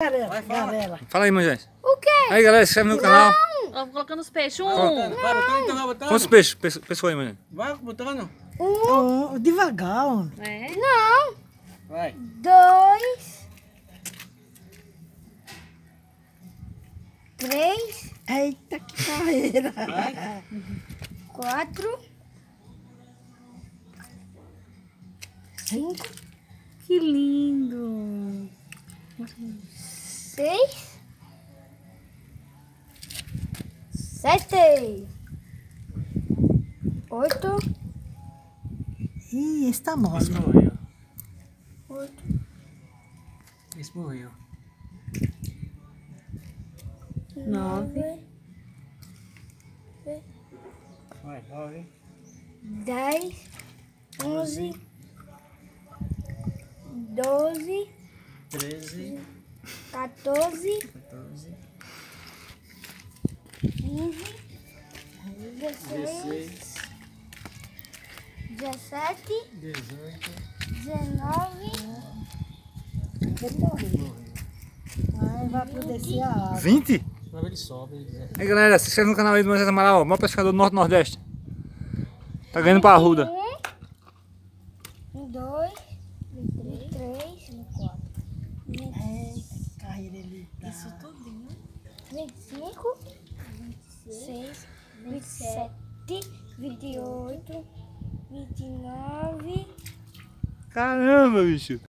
Garela. Fala aí, Moisés. O quê? Aí, galera, se inscreve no canal. Ó, vou colocando os peixes. Vai botando, então vai botando. Quantos peixes? Pessoa aí, Moisés. Vai botando. Devagar, homem. É. Não. Vai. 2, 3, Eita, que carreira. 4, 5, Que lindo. 6, 7, 8, Ih, esse tá mole. Esse morreu. 8, Esse morreu. 9, Vai, 9. 10, 11, 12, 13, 14, 14, 15, 16, 17, 18. 19, Ai, vai descer a água. 20? Vai ver ele sobe. Ele... Aí, galera, se inscreve no canal aí do Moisés Amaral, ó. Maior pescador do Norte e Nordeste. Tá ganhando pra Arruda. 2, 23, 24, Carreira ele tá. 25, 26, 27, 28, 29. Caramba, bicho.